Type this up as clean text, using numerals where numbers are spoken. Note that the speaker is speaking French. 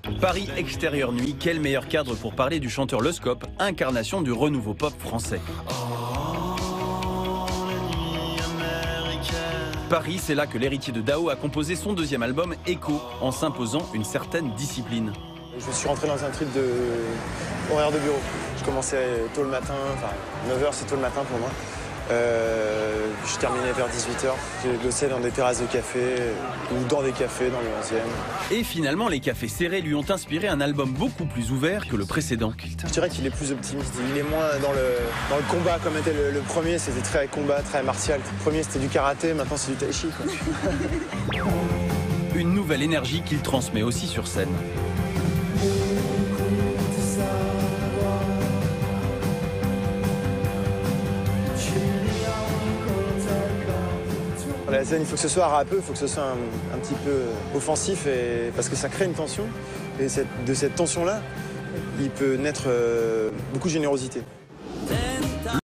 Paris extérieur nuit, quel meilleur cadre pour parler du chanteur Le Scope, incarnation du renouveau pop français. Paris, c'est là que l'héritier de Dao a composé son deuxième album Echo, en s'imposant une certaine discipline. Je suis rentré dans un trip de horaire de bureau. Je commençais tôt le matin, enfin 9h c'est tôt le matin pour moi. Je terminais vers 18h. J'ai bossé dans des terrasses de café ou dans des cafés dans le 11e. Et finalement, les cafés serrés lui ont inspiré un album beaucoup plus ouvert que le précédent. Je dirais qu'il est plus optimiste. Il est moins dans le combat comme était le premier. C'était très combat, très martial. Le premier c'était du karaté, maintenant c'est du tai chi, quoi. Une nouvelle énergie qu'il transmet aussi sur scène. La scène, il faut que ce soit râpeux, il faut que ce soit un petit peu offensif, parce que ça crée une tension. Et de cette tension-là, il peut naître beaucoup de générosité.